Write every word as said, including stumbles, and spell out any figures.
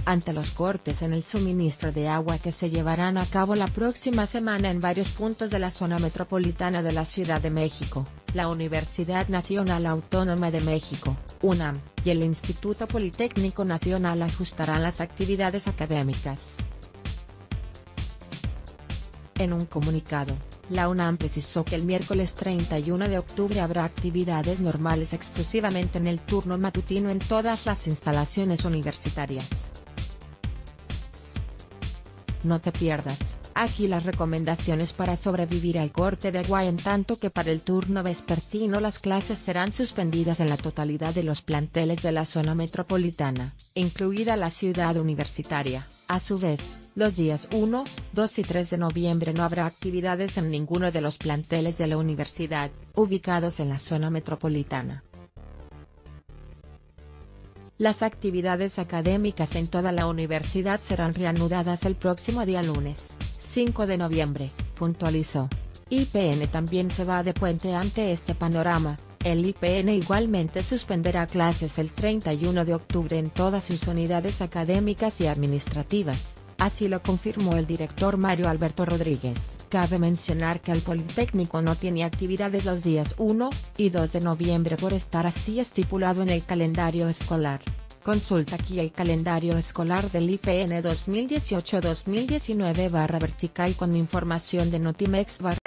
ante los cortes en el suministro de agua que se llevarán a cabo la próxima semana en varios puntos de la zona metropolitana de la Ciudad de México, la Universidad Nacional Autónoma de México, UNAM, y el Instituto Politécnico Nacional ajustarán las actividades académicas. En un comunicado, la UNAM precisó que el miércoles treinta y uno de octubre habrá actividades normales exclusivamente en el turno matutino en todas las instalaciones universitarias. No te pierdas, aquí las recomendaciones para sobrevivir al corte de agua, en tanto que para el turno vespertino las clases serán suspendidas en la totalidad de los planteles de la zona metropolitana, incluida la ciudad universitaria. A su vez, los días uno, dos y tres de noviembre no habrá actividades en ninguno de los planteles de la universidad, ubicados en la zona metropolitana. Las actividades académicas en toda la universidad serán reanudadas el próximo día lunes, cinco de noviembre, puntualizó. I P N también se va de puente ante este panorama. El I P N igualmente suspenderá clases el treinta y uno de octubre en todas sus unidades académicas y administrativas, así lo confirmó el director Mario Alberto Rodríguez. Cabe mencionar que el Politécnico no tiene actividades los días uno y dos de noviembre por estar así estipulado en el calendario escolar. Consulta aquí el calendario escolar del I P N dos mil dieciocho dos mil diecinueve barra vertical con información de Notimex barra